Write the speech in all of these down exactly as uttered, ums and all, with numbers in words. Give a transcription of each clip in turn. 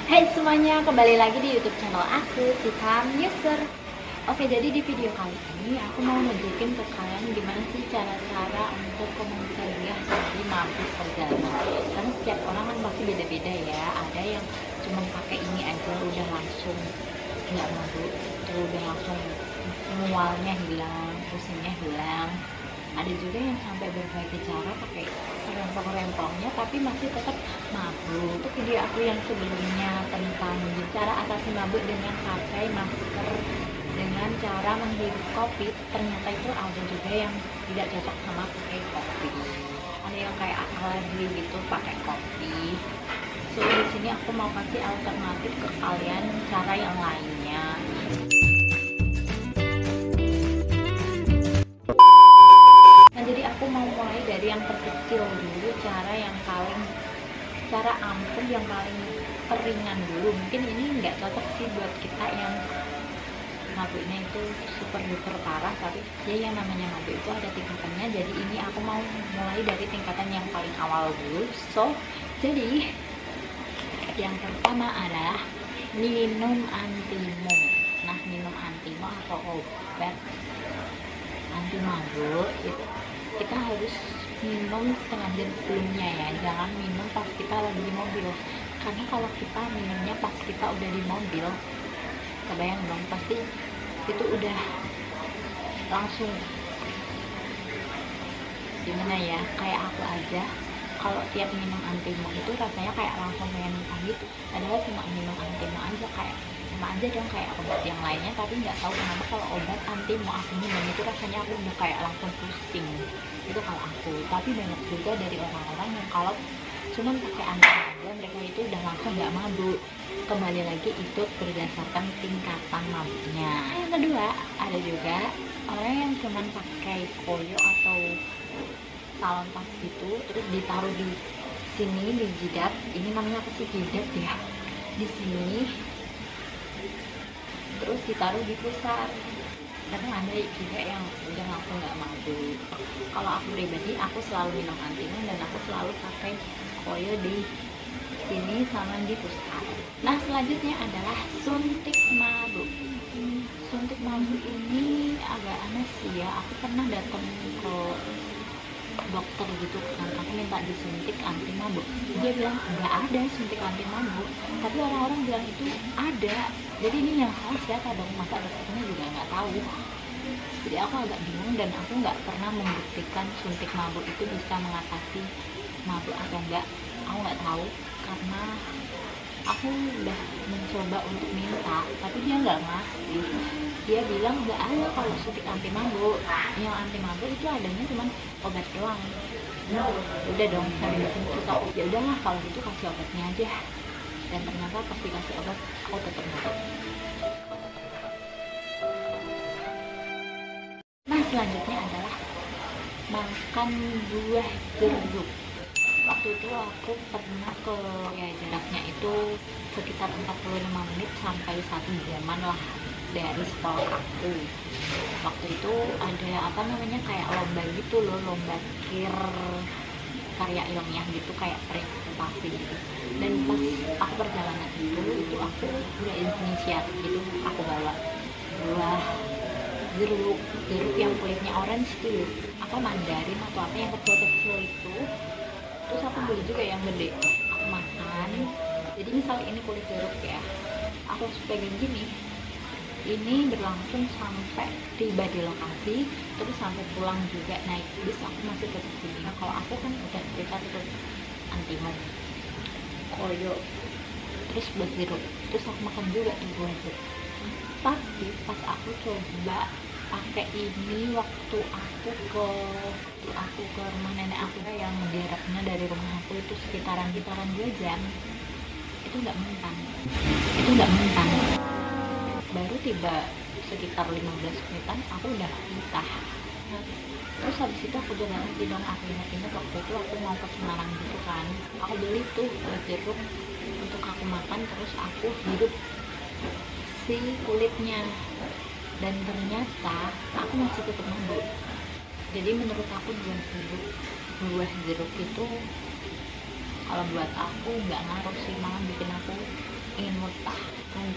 Hai semuanya, kembali lagi di YouTube channel aku, Cikam User. Oke, jadi di video kali ini aku mau nunjukin ke kalian gimana sih cara-cara untuk mencegah dari mabuk perjalanan. Karena setiap orang kan pasti beda-beda ya. Ada yang cuma pakai ini aja udah langsung nggak mabuk, terus udah langsung mualnya hilang, pusingnya hilang. Ada juga yang sampai berbagai cara pakai rempong-rempongnya tapi masih tetap mabuk. Itu video aku yang sebelumnya tentang cara atasi mabuk dengan pakai masker dengan cara menghirup kopi. Ternyata itu ada juga yang tidak cocok sama pakai kopi. Ada yang kayak alergi gitu pakai kopi. So di sini aku mau kasih alternatif ke kalian cara yang lainnya. Jadi aku mau mulai dari yang terkecil dulu, cara yang paling cara ampuh yang paling ringan dulu. Mungkin ini nggak cocok sih buat kita yang mabuknya itu super duper parah, tapi ya yang namanya mabuk itu ada tingkatannya. Jadi ini aku mau mulai dari tingkatan yang paling awal dulu. So jadi yang pertama adalah minum antimo. Nah, minum antimo atau obat anti mabuk itu kita harus minum setengah jam sebelumnya ya, jangan minum pas kita lagi di mobil. Karena kalau kita minumnya pas kita udah di mobil, kebayang dong, pasti itu udah langsung gimana ya, kayak aku aja kalau tiap minum antimo itu rasanya kayak langsung pengen muntah gitu. Padahal cuma minum antimo aja, kayak sama aja dong kayak obat yang lainnya, tapi nggak tahu kenapa kalau obat antimo aku minum itu rasanya aku udah kayak langsung pusing. Itu kalau aku, tapi banyak juga dari orang-orang yang kalau cuman pakai antimo aja mereka itu udah langsung nggak mabuk. Kembali lagi itu berdasarkan tingkatan mabuknya. Yang kedua, ada juga orang yang cuman pakai koyo atau salonpas gitu terus ditaruh di sini di jidat. Ini namanya apa sih, jidat ya, di sini terus ditaruh di pusar. Kadang ada juga yang udah langsung nggak mabuk. Kalau aku pribadi, aku selalu minum antimo dan aku selalu pakai koyo di sini sama di pusar. Nah, selanjutnya adalah suntik mabuk. Suntik mabuk ini agak aneh sih ya. Aku pernah datang ke dokter gitu kan, aku minta disuntik anti mabuk, dia bilang nggak ada suntik anti mabuk, tapi orang-orang bilang itu ada. Jadi ini yang salah siapa dong? Masa dokternya juga nggak tahu? Jadi aku agak bingung dan aku nggak pernah membuktikan suntik mabuk itu bisa mengatasi mabuk atau enggak. Aku nggak tahu karena aku udah mencoba untuk minta tapi dia nggak ngasih. Dia bilang nggak ada kalau suntik anti mabuk, yang anti mabuk itu adanya cuma obat doang. Nah, udah dong, sambil kita ya udahlah kalau gitu kasih obatnya aja. Dan ternyata pas dikasih obat aku tetap mabuk. Nah, selanjutnya adalah makan buah jeruk. Waktu itu aku pernah ke, ya jaraknya itu sekitar empat puluh lima menit sampai satu jaman lah dari sekolah aku. Waktu itu ada apa namanya kayak lomba gitu loh, lomba kir karya ilmiah gitu, kayak presentasi gitu. Dan pas aku perjalanan itu itu aku udah inisiatif gitu, aku bawa buah jeruk jeruk yang kulitnya orange gitu, apa mandarin atau apa yang kecil-kecil itu. Terus aku beli juga yang gede, aku makan. Jadi misal ini kulit jeruk ya, aku harus pegang gini, ini berlangsung sampai tiba di lokasi, terus sampai pulang juga naik bis aku masih tetap gini. Nah, kalau aku kan udah cerita terus antimo, koyo, terus buah jeruk, terus aku makan juga tuh buah jeruk. Tapi pas aku coba pakai ini waktu aku ke waktu aku ke rumah nenek aku yang jaraknya dari rumah aku itu sekitaran sekitaran dua jam, itu nggak mentan, itu nggak mentan. Baru tiba sekitar lima belas menitan aku udah muntah. Nah, terus habis itu aku jalan lagi dong, aku ingat-ingat waktu itu aku mau ke Semarang gitu kan, aku beli tuh buah jeruk untuk aku makan, terus aku hidup si kulitnya. Dan ternyata aku masih tetap mabuk. Jadi menurut aku buah jeruk buah jeruk itu kalau buat aku nggak ngaruh sih, malah bikin aku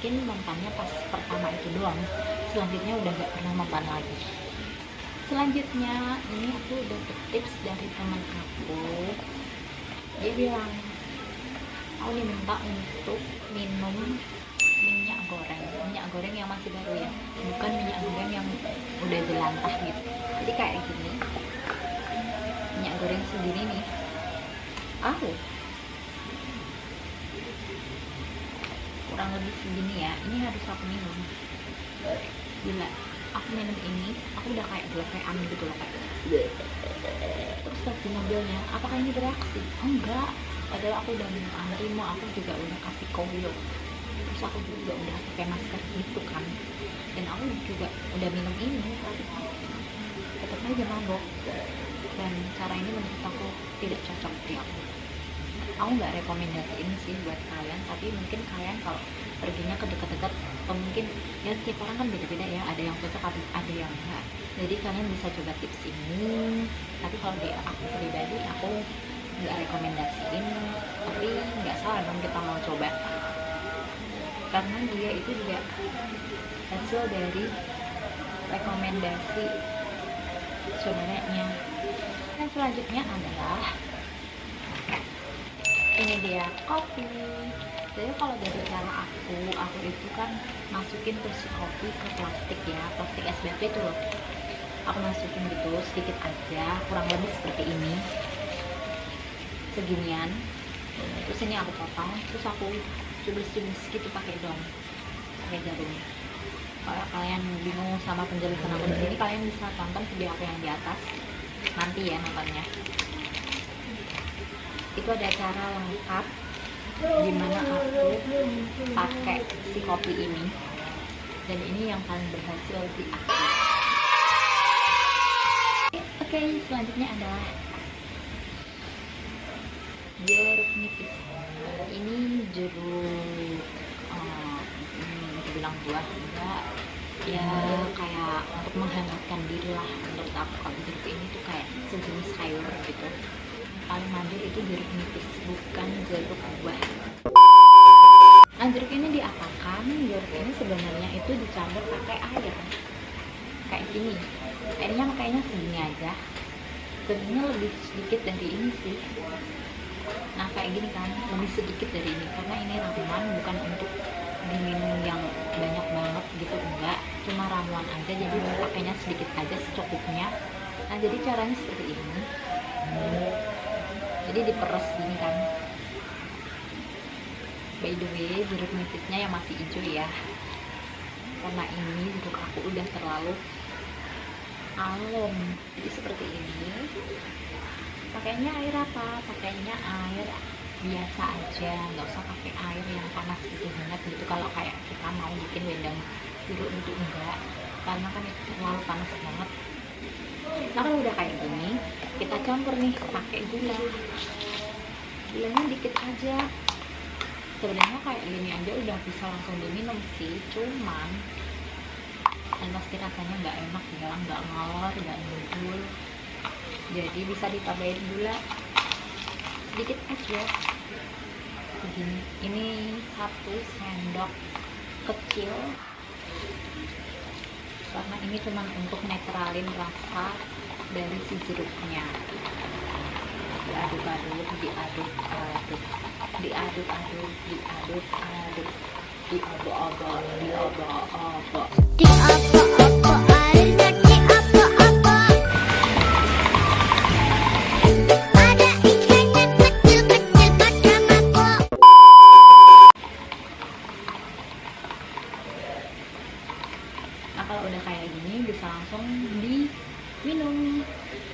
mungkin mempannya pas pertama itu doang, selanjutnya udah gak pernah mempan lagi. Selanjutnya ini aku dapet tips dari teman aku. Dia bilang aku diminta untuk minum minyak goreng minyak goreng yang masih baru ya, bukan minyak goreng yang udah jelantah gitu. Jadi kayak gini, minyak goreng sendiri nih. Aku kurang lebih segini ya, ini harus aku minum. Gila, aku minum ini aku udah kayak gelepean gitu loh, kayak terus pas di mobilnya apakah ini bereaksi? Enggak, padahal aku udah minum antrimo, aku juga udah kasih koyo, terus aku juga udah pakai masker gitu kan, dan aku juga udah minum ini, tapi tetap aja mabok. Dan cara ini menurut aku tidak cocok di aku. Aku nggak rekomendasiin sih buat kalian, tapi mungkin kalian kalau perginya ke dekat-dekat, atau mungkin ya tiap orang kan beda-beda ya, ada yang cocok ada yang enggak. Jadi kalian bisa coba tips ini, tapi kalau di aku pribadi aku nggak rekomendasiin, tapi nggak salah dong kita mau coba, karena dia itu juga hasil dari rekomendasi saudaranya. Dan selanjutnya adalah ini dia kopi. Jadi kalau dari cara aku, aku itu kan masukin tuh si kopi ke plastik ya, plastik S B P tuh loh. Aku masukin gitu sedikit aja, kurang lebih seperti ini, seginian. Terus ini aku potong, terus aku cubis-cubis gitu pakai dom, pakai jarum. Kalau kalian bingung sama penjelasan aku di sini, kalian bisa tonton video aku yang di atas nanti ya nontonnya. Itu ada cara lengkap gimana aku pakai si kopi ini, dan ini yang paling berhasil di aku. Oke, selanjutnya adalah jeruk nipis. Ini jeruk uh, hmm, bilang buah enggak ya, kayak untuk menghangatkan diri lah menurut aku. Kalau jeruk ini tuh kayak sejenis sayur gitu. Paling manjur itu jeruk nipis, bukan jeruk buah. Nah, jeruk ini diapakan? Jeruk ini sebenarnya itu dicampur pakai air kayak gini. Airnya makanya segini aja, sebenarnya lebih sedikit dari ini sih. Nah kayak gini kan, lebih sedikit dari ini, karena ini ramuan, bukan untuk diminum yang banyak banget gitu, enggak, cuma ramuan aja, jadi pakainya sedikit aja secukupnya. Nah jadi caranya seperti ini, jadi diperes gini kan. By the way, jeruk nipisnya yang masih hijau ya, karena ini jeruk aku udah terlalu alum. Jadi seperti ini. Pakainya air apa? Pakainya air biasa aja, nggak usah pakai air yang panas gitu, hangat gitu. Kalau kayak kita mau bikin wedang sirup gitu enggak, karena kan itu terlalu panas banget. Nah kalau udah kayak gini, kita campur nih pakai gula. Gulanya dikit aja. Sebenarnya kayak gini aja udah bisa langsung diminum sih, cuman dan pasti rasanya nggak enak ya, nggak ngalor, nggak ngedul. Jadi bisa ditambahin gula sedikit aja begini. Ini satu sendok kecil, karena ini cuma untuk netralin rasa dari si jeruknya. Diaduk-aduk, diaduk-aduk, diaduk-aduk, diaduk-aduk, diobok-obok, diobok-obok, diobok-obok, airnya diobok-obok. Ada ikannya kecil-kecil pada mabok. Nah kalau udah kayak gini bisa langsung diminum.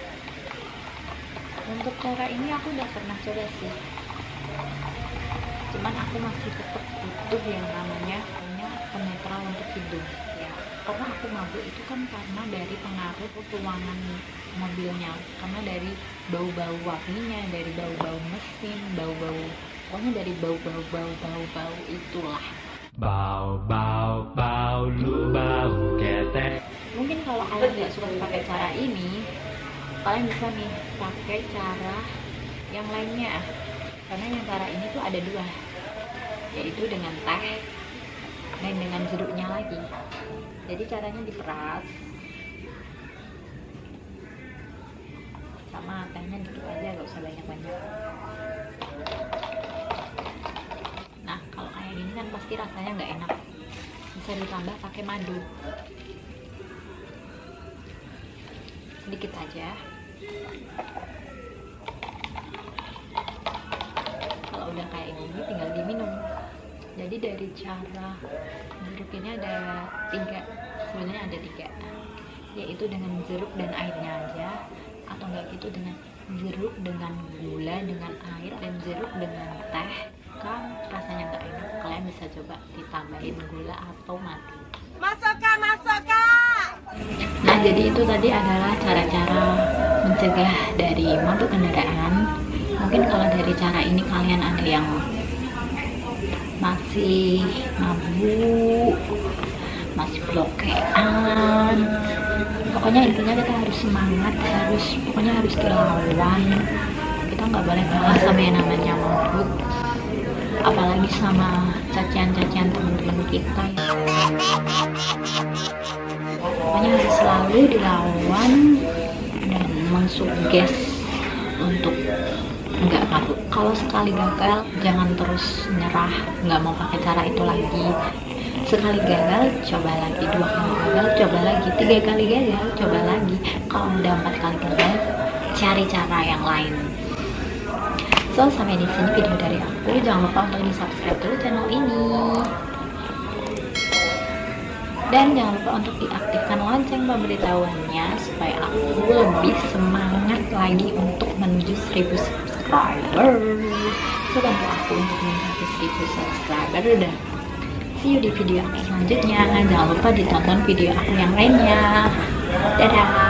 Untuk cara ini aku udah pernah coba sih, cuman aku masih tetap butuh yang namanya punya penetral untuk hidung ya, karena aku mabuk itu kan karena dari pengaruh ruangan mobilnya, karena dari bau-bau wanginya, dari bau-bau mesin, bau-bau, pokoknya dari bau-bau bau-bau bau itulah. Bau bau bau lu bau ketek. Mungkin kalau kalian nggak suka pakai cara ini, kalian bisa nih pakai cara yang lainnya, karena yang cara ini tuh ada dua, yaitu dengan teh dan dengan jeruknya lagi. Jadi caranya diperas sama tehnya dikit aja, gak usah banyak-banyak. Nah kalau kayak gini kan pasti rasanya nggak enak, bisa ditambah pakai madu sedikit aja. Kalau udah kayak gini tinggal diminum. Jadi dari cara jeruk ini ada tiga, sebenarnya ada tiga, yaitu dengan jeruk dan airnya aja, atau enggak gitu dengan jeruk dengan gula dengan air, dan jeruk dengan teh. Kan rasanya nggak enak, kalian bisa coba ditambahin gula atau madu. Masuk kak, masuk kak. Nah jadi itu tadi adalah cara-cara mencegah dari mabuk kendaraan. Mungkin kalau dari cara ini kalian ada yang masih mabuk, masih blokean, pokoknya intinya kita harus semangat, harus pokoknya harus dilawan. Kita nggak boleh kalah sama yang namanya mabuk, apalagi sama cacian-cacian teman-teman kita ya. Pokoknya harus selalu dilawan dan mensugges untuk nggak mabuk. Kalau sekali gagal jangan terus nyerah, nggak mau pakai cara itu lagi. Sekali gagal coba lagi, dua kali gagal coba lagi, tiga kali gagal coba lagi. Kalau udah empat kali gagal cari cara yang lain. So sampai di sini video dari aku. Jangan lupa untuk di subscribe dulu channel ini, dan jangan lupa untuk diaktifkan lonceng pemberitahuannya supaya aku lebih semangat lagi untuk menuju seribu subscriber. So bantu aku untuk mencapai seribu subscriber, dan see you di video aku selanjutnya. Jangan lupa ditonton video aku yang lainnya. Dadah.